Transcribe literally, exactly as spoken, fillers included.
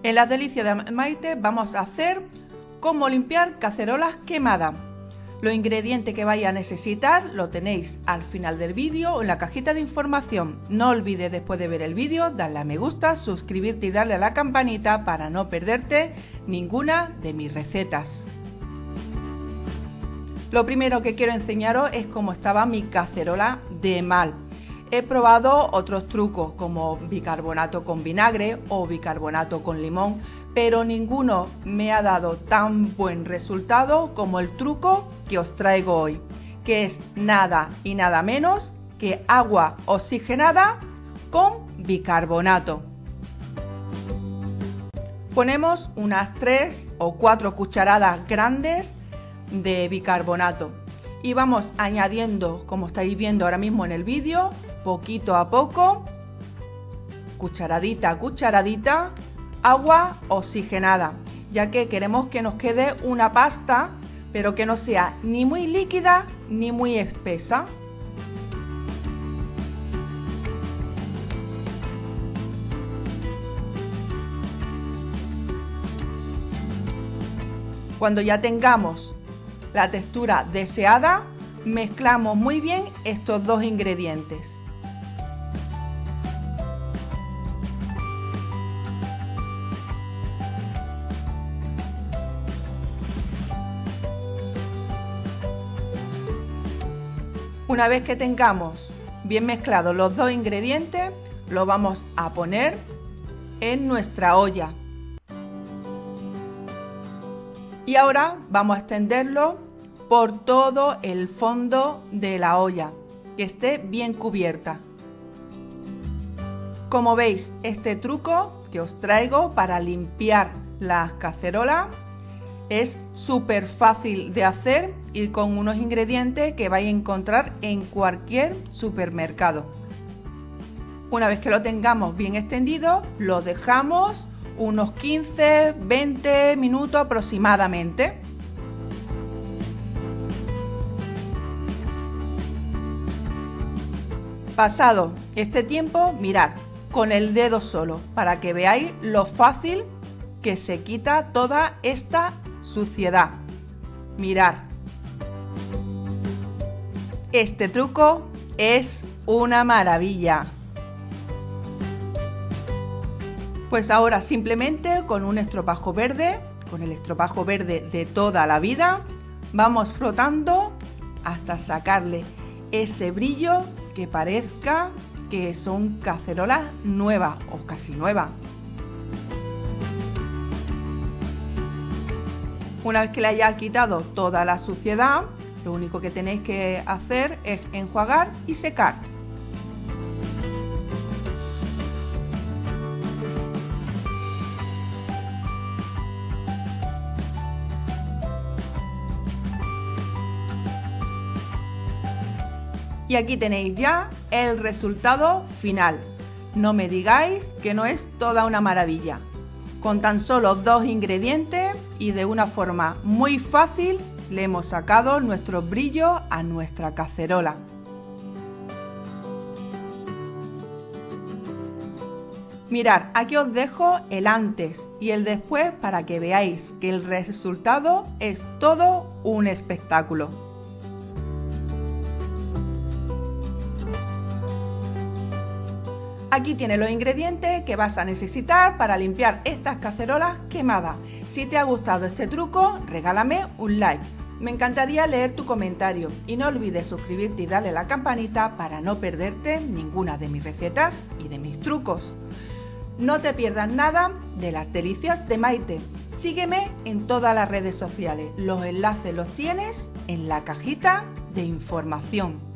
En las delicias de Maite vamos a hacer cómo limpiar cacerolas quemadas. Los ingredientes que vais a necesitar lo tenéis al final del vídeo o en la cajita de información. No olvides después de ver el vídeo darle a me gusta, suscribirte y darle a la campanita para no perderte ninguna de mis recetas. Lo primero que quiero enseñaros es cómo estaba mi cacerola de mal. He probado otros trucos como bicarbonato con vinagre o bicarbonato con limón, pero ninguno me ha dado tan buen resultado como el truco que os traigo hoy, que es nada y nada menos que agua oxigenada con bicarbonato. Ponemos unas tres o cuatro cucharadas grandes de bicarbonato y vamos añadiendo, como estáis viendo ahora mismo en el vídeo, poquito a poco, cucharadita a cucharadita, agua oxigenada, ya que queremos que nos quede una pasta, pero que no sea ni muy líquida ni muy espesa. Cuando ya tengamos la textura deseada, mezclamos muy bien estos dos ingredientes. Una vez que tengamos bien mezclados los dos ingredientes, lo vamos a poner en nuestra olla. Y ahora vamos a extenderlo por todo el fondo de la olla, que esté bien cubierta. Como veis, este truco que os traigo para limpiar las cacerolas es súper fácil de hacer y con unos ingredientes que vais a encontrar en cualquier supermercado. Una vez que lo tengamos bien extendido, lo dejamos unos quince a veinte minutos aproximadamente. Pasado este tiempo, mirad con el dedo solo para que veáis lo fácil que se quita toda esta suciedad. Mirad, este truco es una maravilla. Pues ahora simplemente con un estropajo verde, con el estropajo verde de toda la vida, vamos frotando hasta sacarle ese brillo que parezca que son cacerolas nuevas o casi nuevas. Una vez que le haya quitado toda la suciedad, lo único que tenéis que hacer es enjuagar y secar. Y aquí tenéis ya el resultado final. No me digáis que no es toda una maravilla. Con tan solo dos ingredientes y de una forma muy fácil le hemos sacado nuestro brillo a nuestra cacerola. Mirad, aquí os dejo el antes y el después para que veáis que el resultado es todo un espectáculo. Aquí tienes los ingredientes que vas a necesitar para limpiar estas cacerolas quemadas. Si te ha gustado este truco, regálame un like. Me encantaría leer tu comentario y no olvides suscribirte y darle a la campanita para no perderte ninguna de mis recetas y de mis trucos. No te pierdas nada de las delicias de Maite. Sígueme en todas las redes sociales. Los enlaces los tienes en la cajita de información.